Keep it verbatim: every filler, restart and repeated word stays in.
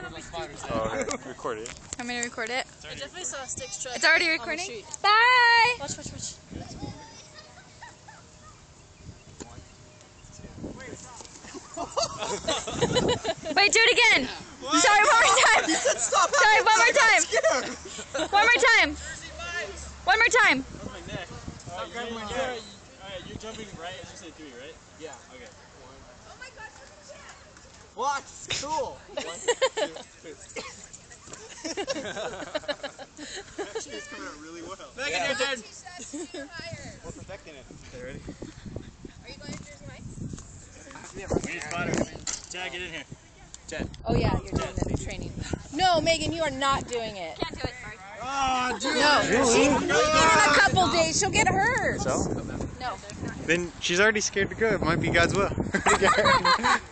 Oh, okay. Record it. I'm gonna record it. I definitely saw a Styx truck. It's already recording. Bye. Watch, watch, watch. Wait, do it again. What? Sorry, one more time. He said stop. Sorry, one more time. One more time. One more time. That's my neck. Stop grabbing my neck. Alright, you're jumping right as you say three, right? Yeah. Okay. Oh my god, watch, it's cool. One, two, three. She's coming out really well. Megan, yeah. Your turn. We're protecting it. Okay, ready? Are you going to Jersey Mike's? We need spotter. Chad, get in here. Chad. Oh yeah, you're doing the training. No, Megan, you are not doing it. Can't do it. Sorry. Oh, Julie. No. She, in a couple days, she'll get hurt. So? No. Then she's already scared to go. It might be God's will.